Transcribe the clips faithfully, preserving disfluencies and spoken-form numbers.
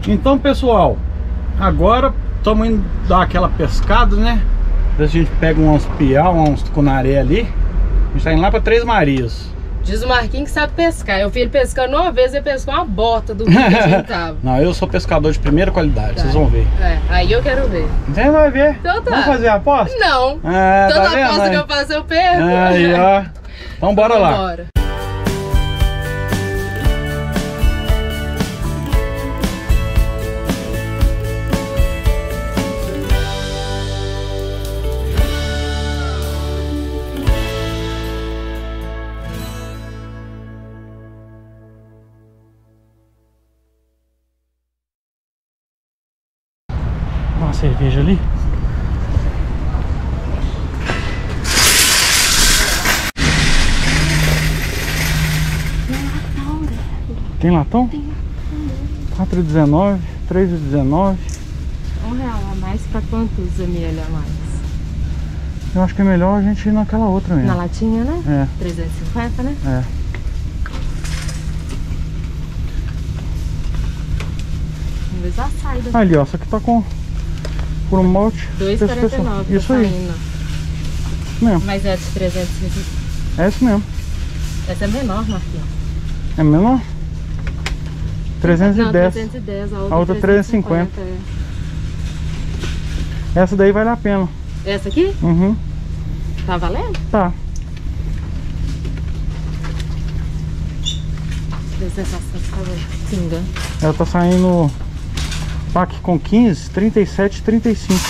Então, pessoal, agora estamos indo dar aquela pescada, né? A gente pega uns piau, uns cunaré ali. A gente tá indo lá para Três Marias. Diz o Marquinhos que sabe pescar. Eu vi ele pescando uma vez, ele pescou uma bota do rio que a gente tava. Não, eu sou pescador de primeira qualidade, tá. Vocês vão ver. É, aí eu quero ver. Você vai ver. Então tá. Vamos fazer a aposta? Não. É, Toda tá aposta vendo, que eu faço eu perco. Aí, ó. Então bora lá. Bora. Uma cerveja ali. Tem latão? Tem latão. quatro e dezenove, três e dezenove. Um real a mais pra quantos ml a mais? Eu acho que é melhor a gente ir naquela outra mesmo. Na latinha, né? É. trezentos e cinquenta, né? É. Vamos ver a saída. Ali, ó. Essa aqui tá com... por um malte. dois e quarenta e nove. Isso tá aí. saindo. Isso mesmo. Mas é de trezentos e cinquenta. É isso mesmo. Essa é menor, Marquinhos. É menor? trezentos e dez. Não, trezentos e dez. A outra, A outra trezentos e cinquenta. É. Essa daí vale a pena. Essa aqui? Uhum. Tá valendo? Tá. Pinga. Ela tá saindo pack com quinze, trinta e sete, trinta e cinco.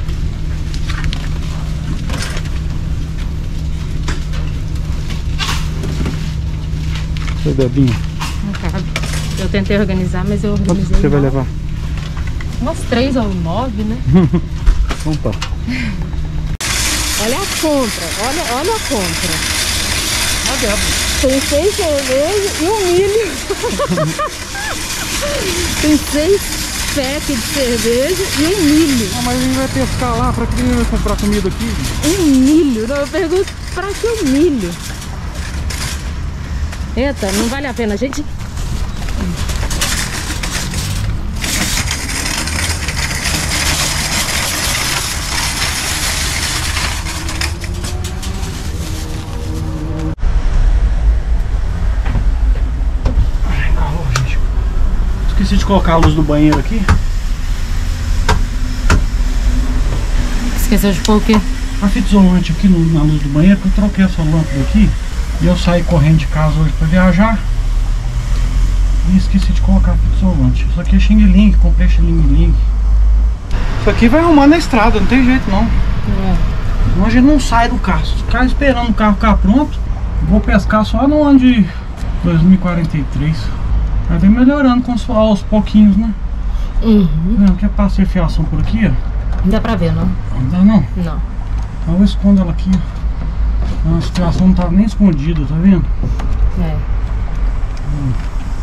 Seu Debinho. Não cabe. Eu tentei organizar, mas eu Quanto organizei. você vai levar? Umas três ou nove, né? Então tá. Olha a compra, olha, olha a compra. Olha. Tem seis cervejas e um milho. Tem seis packs de cerveja e um milho. Ah, mas a gente vai pescar lá, pra que ele vai comprar comida aqui? Um milho? Não, eu pergunto, pra que o milho? Eita, não vale a pena, gente. Esqueci de colocar a luz do banheiro aqui. Esqueceu de pôr o quê? A fita isolante aqui no, na luz do banheiro, que eu troquei essa lâmpada aqui e eu saí correndo de casa hoje pra viajar e esqueci de colocar a fita isolante. Isso aqui é Xing Ling, comprei Xing Ling. Isso aqui vai arrumar na estrada, não tem jeito não. É. Senão a gente não sai do carro. Se ficar esperando o carro ficar pronto, vou pescar só no ano de dois mil e quarenta e três. Aí vem melhorando com os, aos pouquinhos, né? Uhum. Não, quer passar fiação por aqui, ó? Não dá pra ver, não? Não dá não? Não. Então eu escondo ela aqui, ó. Não, a fiação não tá nem escondida, tá vendo? É. Hum.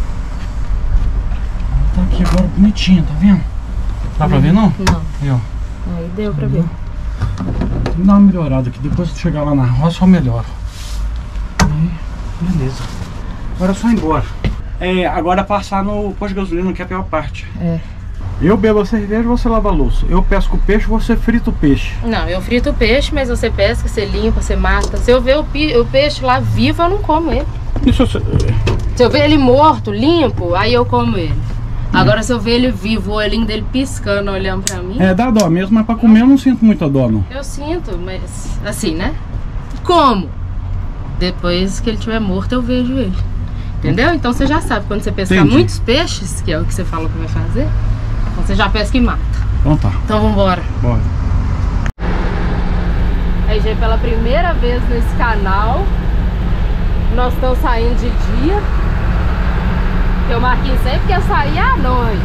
Tá aqui agora bonitinha, tá vendo? Dá pra ver não? Não. Aí, ó. Aí deu pra ver. Tem que dar uma melhorada aqui, depois que chegar lá na roça eu melhoro. Aí, beleza. Agora é só ir embora. É, agora passar no posto de gasolina, que é a pior parte. É. Eu bebo a cerveja, você lava a louça. Eu pesco o peixe, você frita o peixe. Não, eu frito o peixe, mas você pesca, você limpa, você mata. Se eu ver o, pi, o peixe lá vivo, eu não como ele. Isso, se eu ver ele morto, limpo, aí eu como ele. Agora se eu ver ele vivo, o olhinho dele piscando, olhando pra mim... É, dá dó mesmo, mas pra comer eu não sinto muita dó, não. Eu sinto, mas assim, né? Como? Depois que ele estiver morto, eu vejo ele. Entendeu? Então você já sabe, quando você pescar Entendi. muitos peixes, que é o que você falou que vai fazer, então você já pesca e mata. Então tá. Então vambora. Bora. Aí, gente, pela primeira vez nesse canal, nós estamos saindo de dia. Porque o Marquinhos sempre quer sair à noite.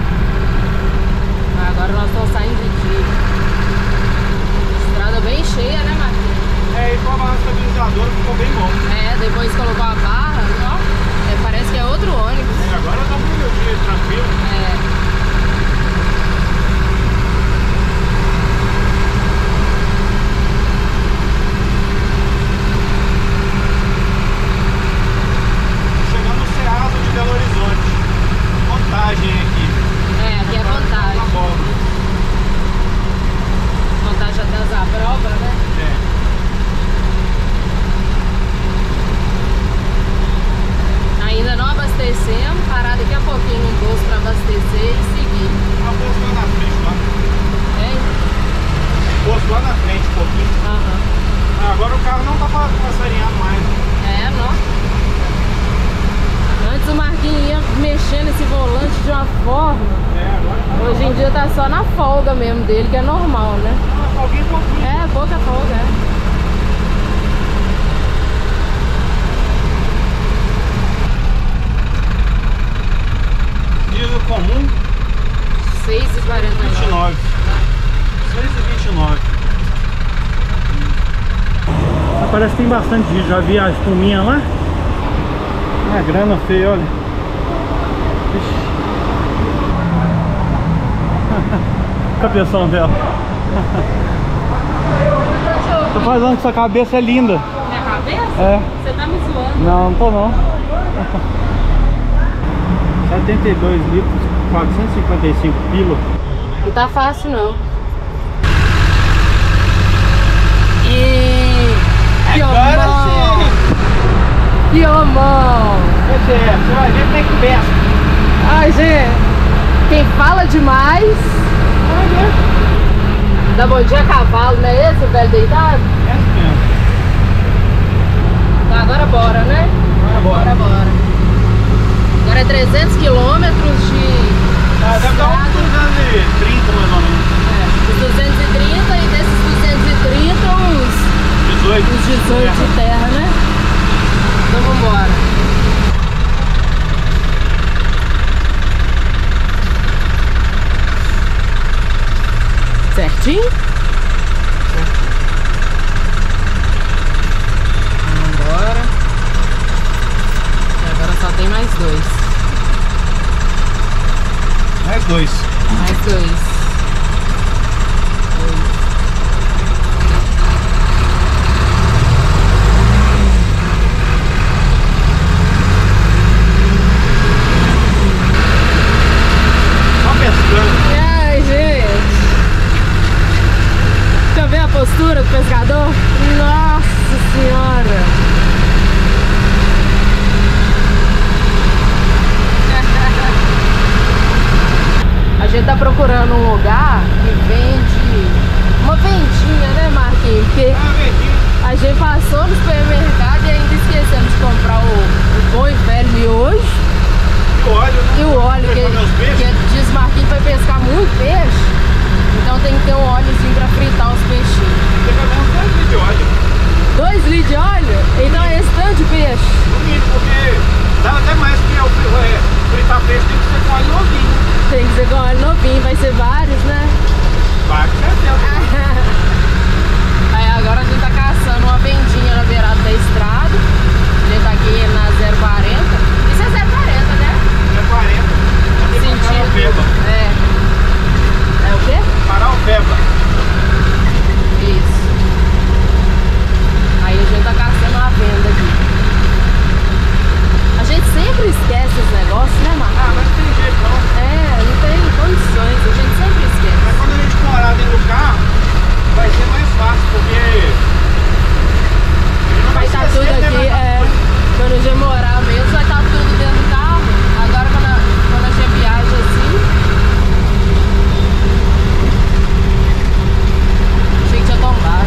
Mas agora nós estamos saindo de dia. Estrada bem cheia, né, Marquinhos? É, e com a barra estabilizadora ficou bem bom. É, depois colocou a barra, ó. É, parece que é outro ônibus. É, agora tá pro meu dia, tranquilo. É. Chegando no Ceasa de Belo Horizonte. Contagem, hein? forma. É, agora tá. Hoje em dia tá só na folga mesmo dele, que é normal, né? Ah, alguém pouquinho. É, pouca folga, é. Diesel comum, seis e quarenta e nove. vinte e nove. seis e vinte e nove. Parece que tem bastante diesel. Já vi a espuminha lá. Ah, grana feia, olha. Ixi. Cabeção dela. Tô falando que sua cabeça é linda. Minha cabeça? É. Você tá me zoando. Não, não tô não. setenta e dois litros, quatrocentos e cinquenta e cinco pila. Não tá fácil não. E... Agora sim! Que homão! Você, você vai ver como é que pensa. Ai, gente, quem fala demais... Vai ver. Dá bom dia a cavalo, não é esse o velho deitado? É assim mesmo. Tá, agora bora, né? Bora, bora. Bora, bora. Agora é trezentos quilômetros de... Ah, deve dar uns duzentos e trinta mais ou menos. É, uns duzentos e trinta e desses duzentos e trinta uns... dezoito. Uns dezoito de terra, né? Então vambora. Certinho? Vambora. E agora só tem mais dois. Mais dois. Mais dois. Postura do pescador? Nossa senhora! A gente tá procurando um lugar que vende uma vendinha, né, Marquinhos? Porque a gente passou no supermercado e ainda esquecemos de comprar o, o bom e velho miojo. E o óleo, né? E o óleo, que, que diz Marquinhos vai pescar muito peixe. Então tem que ter um óleozinho pra fritar os peixinhos. Tem que fazer uns dois litros de óleo. dois litros de óleo? Então é esse tanto de peixe? No mínimo, porque dá até mais que é, é, fritar peixe tem que ser com óleo novinho. Tem que ser com óleo novinho, vai ser vários, né? Vários, certeza. Aí agora a gente tá caçando uma vendinha na beirada da estrada. A gente tá aqui na zero quarenta. Isso é zero quarenta, né? zero quarenta. Sentido. É. É o quê? Paraupeba. Isso. Aí a gente tá caçando uma venda aqui. A gente sempre esquece os negócios, né, Marcos? Ah, mas não tem jeito não. É, não tem condições, a gente sempre esquece. Mas quando a gente morar dentro do carro, vai ser mais fácil, porque... Vai estar tudo aqui, é... Quando a gente morar mesmo, vai estar tudo dentro do carro. Agora quando a, quando a gente viaja assim... Achei que tinha tombado.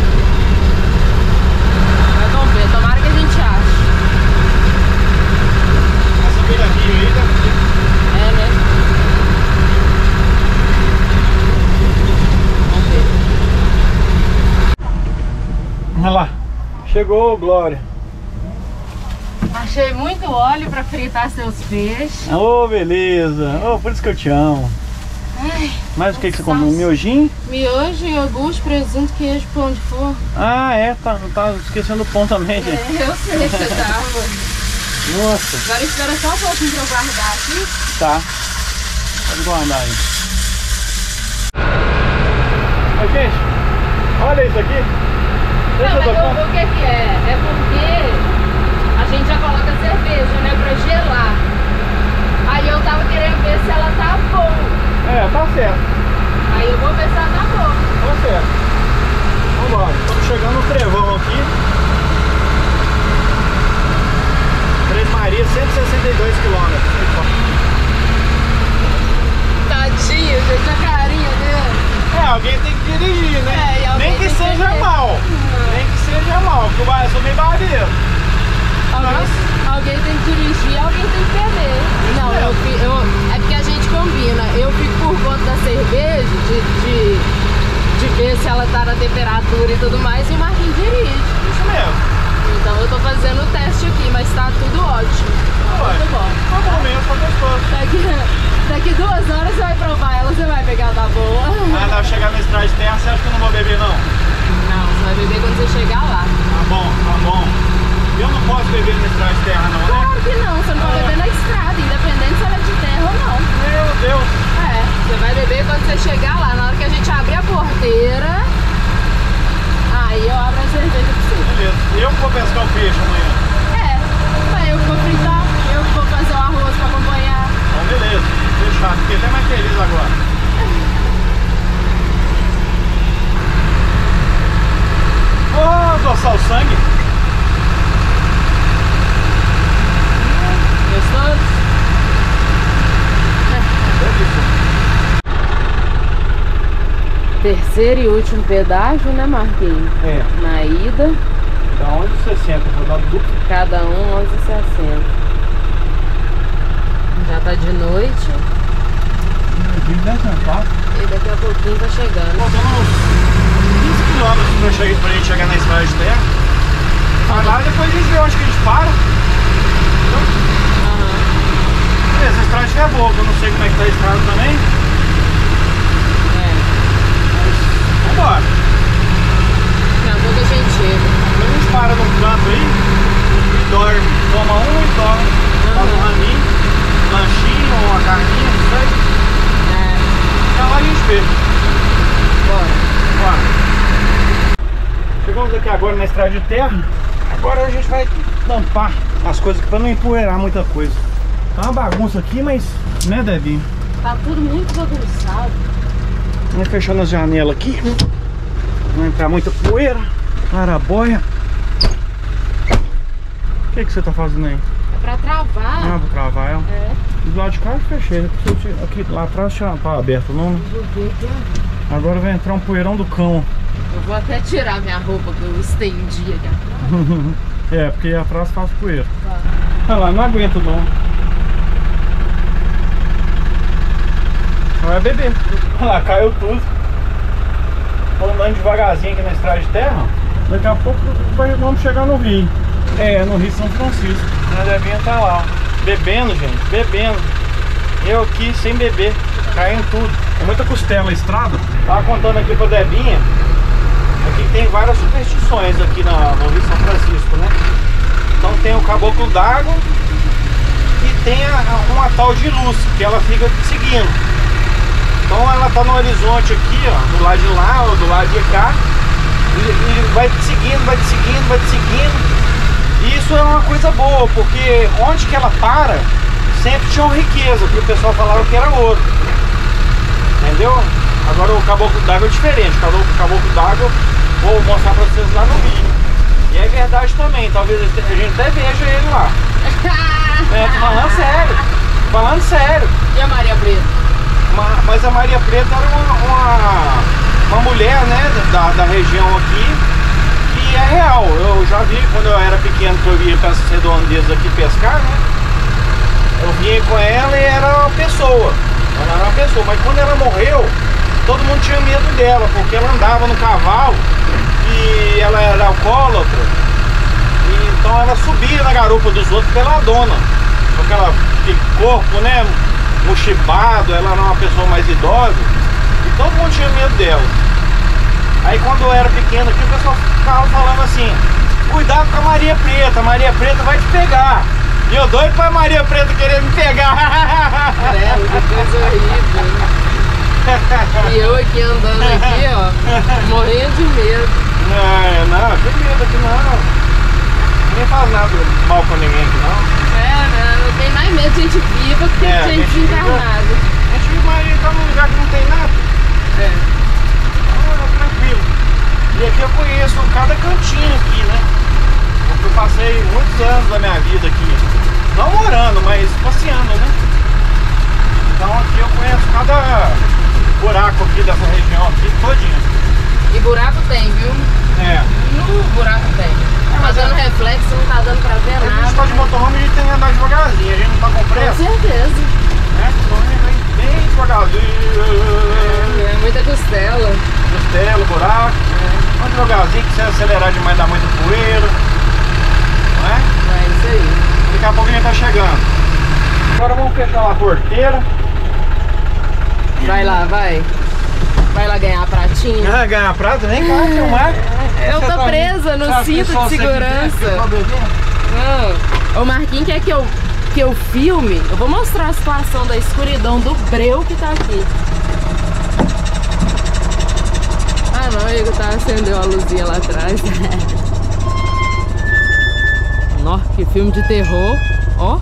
Mas vamos ver, tomara que a gente ache. Essa beira rio aí deve ser. É, né? Vamos ver. Olha lá. Chegou, Glória. Achei muito óleo pra fritar seus peixes. Ô, oh, beleza. Oh, por isso que eu te amo. Ai, Mas o que, que você comeu? Um miojinho? miojo, iogurte, presunto, queijo, pão de forno. Ah, é. Tá, tá esquecendo o pão também, gente. É, eu sei que você tava. Nossa. Agora espera só um pouquinho pra eu guardar aqui. Tá. Pode guardar aí. Ô, gente, olha isso aqui. Deixa Não, eu mas tocar. o, o que que é? É porque a gente já coloca cerveja, né, pra gelar. Aí eu tava querendo ver se ela tá boa. É, tá certo. Aí eu vou ver se ela tá boa. Tá certo. Vambora. Estamos chegando no Trevão aqui. Três Marias, cento e sessenta e dois quilômetros. Tadinho, gente, a carinha dele. É, alguém tem que dirigir, né? É, e alguém Nem que tem que seja dirigir. mal. Não. Nem que seja mal, porque eu sou meio barbeiro. Alguém, Mas- alguém tem que dirigir, alguém tem que beber. Não, eu, mesmo. fi- eu, é porque a gente a temperatura e tudo mais, e o Marquinhos dirige. Isso mesmo. Então eu tô fazendo o teste aqui, mas tá tudo ótimo. Tá muito bom. Tá bom mesmo, tá gostoso. Daqui, daqui duas horas você vai provar ela, você vai pegar da boa. Ah, não, chegar na estrada de terra, você acha que eu não vou beber, não? Não, você vai beber quando você chegar lá. Tá bom, tá bom. Eu não posso beber na estrada de terra, não, né? Claro que não, você não pode beber na estrada, independente se ela é de terra ou não. Meu Deus. É, você vai beber quando você chegar lá. Na hora que a gente abrir a porteira, aí eu abro a cerveja pra você. Beleza. Eu que vou pescar o peixe amanhã. É, mas eu que vou fritar, eu que vou fazer o arroz pra acompanhar. Então, beleza. Fechado. Fiquei até mais feliz agora. Oh, adoçar o sangue. Gostou? Terceiro e último pedágio, né, Marquinhos? É. Na ida, Da onde você senta? Vou dar duplo. cada um onze e sessenta. Já tá de noite e daqui a pouquinho tá chegando. Faltando uns quinze quilômetros pra, chegar, pra gente chegar na estrada de terra. Mas lá depois a gente vê onde que a gente para. Entendeu? Aham. Beleza, a estrada de terra é boa, eu não sei como é que tá a estrada também. É. Mas vambora. Daqui a pouco a gente chega. A gente para num canto aí e dorme. Toma um e dorme. Faz um raminho, um lanchinho, uma carninha, não sei. É. E lá a gente vê. Bora. Bora. Chegamos aqui agora na estrada de terra. Agora a gente vai tampar as coisas aqui pra não empoeirar muita coisa. Tá uma bagunça aqui, mas né, Devinho? Tá tudo muito bagunçado. Vamos fechando as janelas aqui. Não entrar muita poeira. Araboia. O que que você tá fazendo aí? É pra travar. Ah, vou travar ela. É. Do lado de cá eu fechei, né? Porque eu- aqui lá atrás já tá aberto, não? Vou ver aqui, ó. Agora vai entrar um poeirão do cão. Eu vou até tirar minha roupa que eu estendi aqui atrás. É, porque atrás faz poeira. Tá. Olha lá, não aguento não. Vai beber. Olha lá, caiu tudo. Tô andando devagarzinho aqui na estrada de terra. Daqui a pouco vai- vamos chegar no Rio. É, no Rio São Francisco. A Debinha tá lá, ó. Bebendo, gente, bebendo. Eu aqui sem beber, caindo tudo. É muita costela a estrada. Tava contando aqui pra Debinha. Aqui tem várias superstições aqui na, no Rio São Francisco, né? Então tem o caboclo d'água e tem a, a, uma tal de luz que ela fica seguindo. Então ela tá no horizonte aqui, ó, do lado de lá ou do lado de cá, e, e vai te seguindo, vai te seguindo, vai te seguindo. E isso é uma coisa boa, porque onde que ela para, sempre tinha uma riqueza, que o pessoal falava que era ouro. Entendeu? Agora o caboclo d'água é diferente. O caboclo, caboclo d'água vou mostrar pra vocês lá no vídeo. E é verdade também, talvez a gente até veja ele lá. É, tô falando sério, tô falando sério. E a Maria Preta? Ma- Mas a Maria Preta era uma, uma, uma mulher, né, da, da região aqui, que é real. Eu já vi quando eu era pequeno, que eu via para essas redondezas aqui pescar, né? Eu vinha com ela e era uma pessoa. Ela era uma pessoa, mas quando ela morreu, todo mundo tinha medo dela, porque ela andava no cavalo e ela era alcoólatra. E então ela subia na garupa dos outros pela dona. Com aquela aquele corpo, né? Mochibado, ela era uma pessoa mais idosa. E todo mundo tinha medo dela. Aí quando eu era pequeno aqui, o pessoal ficava falando assim: cuidado com a Maria Preta, a Maria Preta vai te pegar. E eu doido pra Maria Preta querer me pegar. Credo, que coisa horrível. E eu aqui andando aqui, ó, morrendo de medo. Não, não, que medo aqui não. Ninguém faz nada mal pra ninguém aqui não. É, né? Eu tenho mais medo de gente viva que É, de gente gente viva. desencarnada. A gente viu Maria tá num lugar que não tem nada. É. Ah, tranquilo. E aqui eu conheço cada cantinho aqui, né? Porque eu passei muitos anos da minha vida aqui. Não morando, mas passeando, né? Então aqui eu conheço cada buraco aqui dessa região aqui, todinho. E buraco tem, viu? É. No buraco tem. mas Fazendo é- reflexo, não tá dando pra ver A gente nada. tá de motorhome e a gente tem que andar devagarzinho, a gente não tá com Com pressa, certeza. né? Então a gente vai bem devagarzinho. É muita costela. Costela, buraco. É. Vamos devagarzinho, que se acelerar demais dá muita poeira. Não é? É isso aí. Daqui a pouco a gente tá chegando. Agora vamos fechar a porteira. Vai lá, vai. Vai lá ganhar a pratinha. Ah, ganhar prata? Vem cá, filmar. Eu tô tá presa no cinto de segurança. Não. O Marquinhos quer que eu, que eu filme. Eu vou mostrar a situação da escuridão do breu que tá aqui. Ah não, o Igor tá acendeu a luzinha lá atrás. Nossa, que filme de terror. Ó.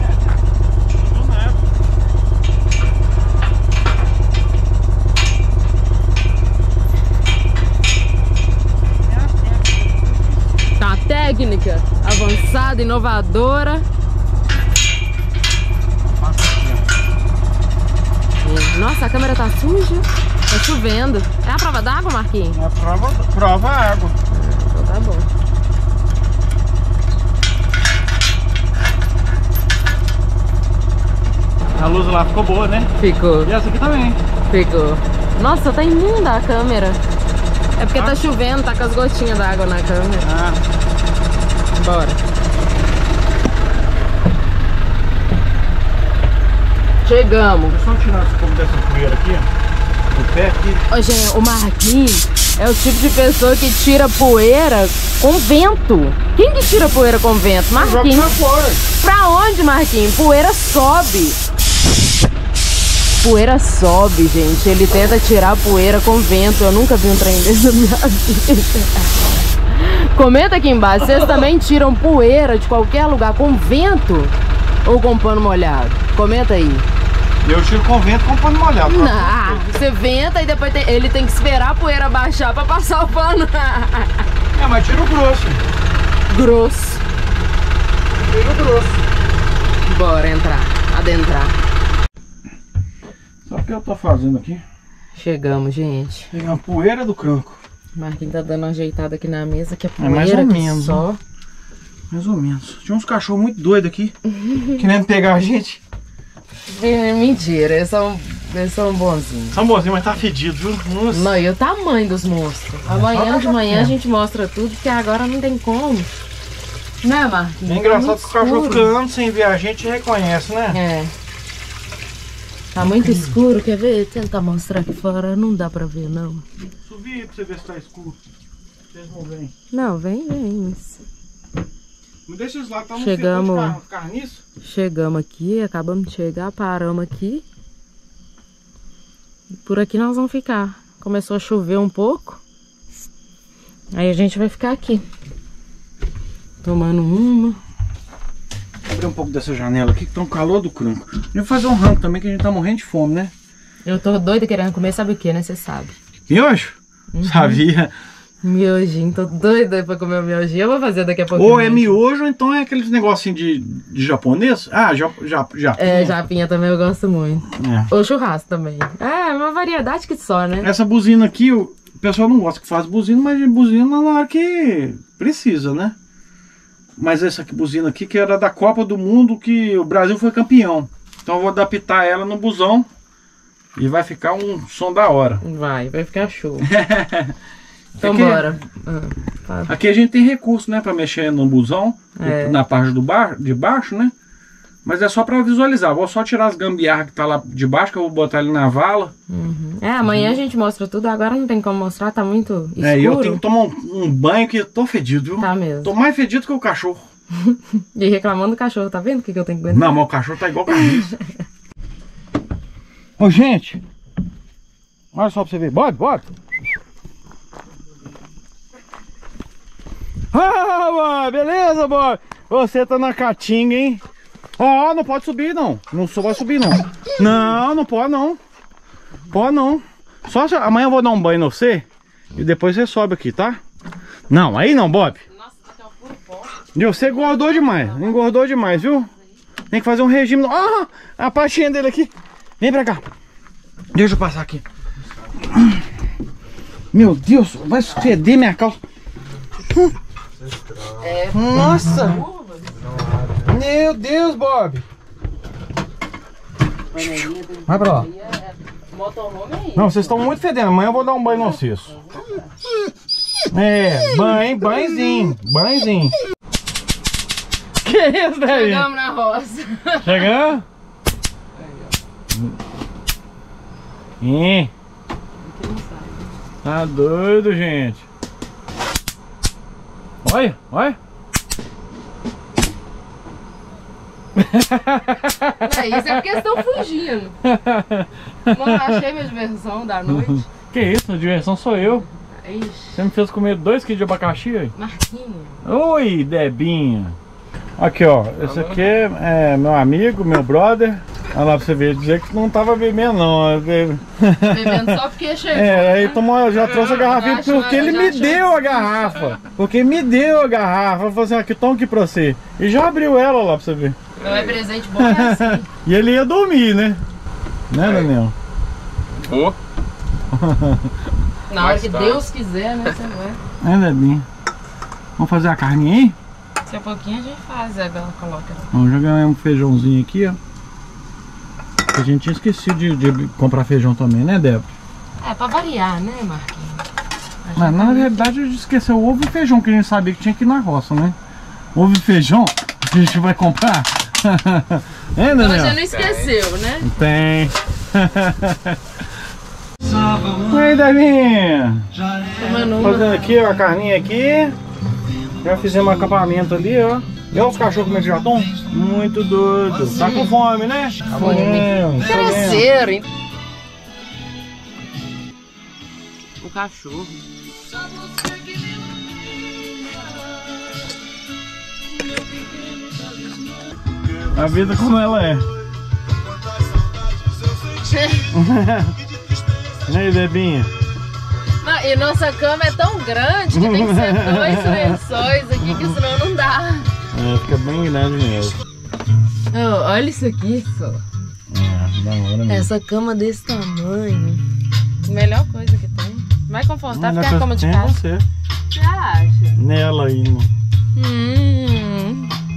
Tá técnica avançada, inovadora. Nossa, a câmera tá suja. Tá chovendo. É a prova d'água, Marquinhos? É a prova, prova água. Então tá bom. A luz lá ficou boa, né? Ficou. E essa aqui também. Ficou. Nossa, tá imunda a câmera. É porque ah. tá chovendo, tá com as gotinhas d'água na câmera. Ah. Bora. Chegamos. Deixa eu só tirar um pouco dessa poeira aqui, ó. Do pé aqui. Ô, gente, o Marquinhos é o tipo de pessoa que tira poeira com vento. Quem que tira poeira com vento? Marquinhos. Joga pra fora. Pra onde, Marquinhos? Poeira sobe. Poeira sobe, gente. Ele tenta tirar poeira com vento. Eu nunca vi um trem desse na minha vida. Comenta aqui embaixo. Vocês também tiram poeira de qualquer lugar com vento ou com pano molhado? Comenta aí. Eu tiro com vento com pano molhado. Não, você venta e depois tem, ele tem que esperar a poeira baixar pra passar o pano. É, mas tiro grosso. Grosso. Tiro grosso. Bora entrar, adentrar. Sabe o que eu tô fazendo aqui? Chegamos, gente. Pegar a poeira do cranco. O Marquinhos tá dando uma ajeitada aqui na mesa, que é É mais poeira ou que menos, só. Mais ou menos. Tinha uns cachorros muito doidos aqui, querendo pegar a gente. Mentira, eles são, eles são bonzinhos. São bonzinhos, mas tá fedido, viu? Nossa. Não, e o tamanho dos monstros. Amanhã de manhã a gente mostra tudo, porque agora não tem como. Né, Marquinhos? É engraçado tá que o cachorro fica anos sem ver a gente e reconhece, né? É. Tá muito escuro, quer ver? Tentar mostrar aqui fora, não dá pra ver, não. Subir pra você ver se tá escuro. Vocês não vêm. Não, vem, vem. Mas... Me deixa esses lá, tá no Chegamos. ficar, ficar nisso. Chegamos aqui, acabamos de chegar, paramos aqui. E por aqui nós vamos ficar. Começou a chover um pouco. Aí a gente vai ficar aqui. Tomando uma. Vou abrir um pouco dessa janela aqui que tá um calor do cranco. E vou fazer um rango também, que a gente tá morrendo de fome, né? Eu tô doida querendo comer, sabe o que, né? Você sabe. Miojo? Uhum. Sabia. Miojinho, tô doida pra comer o miojinho. Eu vou fazer daqui a pouquinho. Ou é miojo, ou então é aqueles negocinho de, de japonês. Ah, já, já, já. É, japinha também eu gosto muito. É. Ou churrasco também. É, uma variedade que só, né? Essa buzina aqui, o pessoal não gosta que faz buzina, mas buzina na hora que precisa, né? Mas essa aqui, buzina aqui, que era da Copa do Mundo, que o Brasil foi campeão. Então eu vou adaptar ela no busão e vai ficar um som da hora. Vai, vai ficar show. Então aqui, bora. Ah, aqui a gente tem recurso, né, para mexer no busão, é. na parte do bar, de baixo, né? Mas é só para visualizar. Vou só tirar as gambiarras que tá lá de baixo, que eu vou botar ali na vala. Uhum. É, amanhã uhum. a gente mostra tudo. Agora não tem como mostrar, tá muito escuro. É, e eu tenho que tomar um, um banho que eu tô fedido, viu? Tá mesmo. Tô mais fedido que o cachorro. E reclamando do cachorro, tá vendo o que, que eu tenho que aguentar? Não, mas o cachorro tá igual carniça. Ô, gente. Olha só pra você ver. Bora, bora. Ah, boy, beleza, boy? Você tá na caatinga, hein? Ó, oh, não pode subir, não. Não vai subir, não. Não, não pode, não. Pode, não. Só se... Amanhã eu vou dar um banho no você e depois você sobe aqui, tá? Não, aí não, Bob. Nossa, tá um puro pó. E você engordou demais. Engordou demais, viu? Tem que fazer um regime. Ah, a patinha dele aqui. Vem pra cá. Deixa eu passar aqui. Meu Deus, vai feder minha calça. É, nossa! Meu Deus, Bob! Vai pra lá. Não, vocês estão muito fedendo. Amanhã eu vou dar um banho no vocês. É, banho, banhozinho, banhozinho. Que isso daí? Chegamos na roça. Chegamos? Ih. Tá doido, gente. Olha, olha. Não é isso, é porque eles estão fugindo. Mano, achei minha diversão da noite. Que isso, a diversão sou eu. Ixi. Você me fez comer dois quilos de abacaxi aí? Marquinhos. Oi, Debinha. Aqui, ó. Esse aqui é meu amigo, meu brother. Olha lá pra você ver, dizer que não tava bebendo não. Bebendo só porque chegou. É, aí né? tomou, já trouxe a garrafinha acho- porque ele eu já me achei- deu a garrafa. Porque me deu a garrafa. Eu falei assim, aqui, toma aqui pra você. E já abriu ela lá pra você ver. Não é presente bom, é assim. E ele ia dormir, né? Né, Daniel? Ô, Na hora Mais que tarde. Deus quiser, né? Você vai. É, Debinha. Vamos fazer a carninha aí? Daqui a pouquinho a gente faz, é, ela coloca. Vamos jogar um feijãozinho aqui, ó. A gente tinha esquecido de, de comprar feijão também, né, Débora? É, pra variar, né, Marquinhos? A Mas gente na tá- verdade a gente esqueceu o ovo e feijão, que a gente sabia que tinha que ir na roça, né? Ovo e feijão a gente vai comprar. É, Então Daniel? você não esqueceu, né? Tem. Aí, Debinha. Tomando uma. Fazendo aqui, ó, a carninha aqui. Já fizemos um acampamento ali, ó. E olha os cachorros como é que já estão? Muito doido. Tá com fome, né? Tá Fome. vendo, tá vendo. Cresceram, hein? O cachorro. A vida como ela é. E aí, Debinha? Não, e nossa cama é tão grande que tem que ser dois lençóis aqui, que senão não dá. É, fica bem grande mesmo. Oh, olha isso aqui, só. É, da hora mesmo. Essa cama desse tamanho. Melhor coisa que tem. Mais confortável que a cama de Tem casa. você. Você acha? Nela aí, irmão. Hum.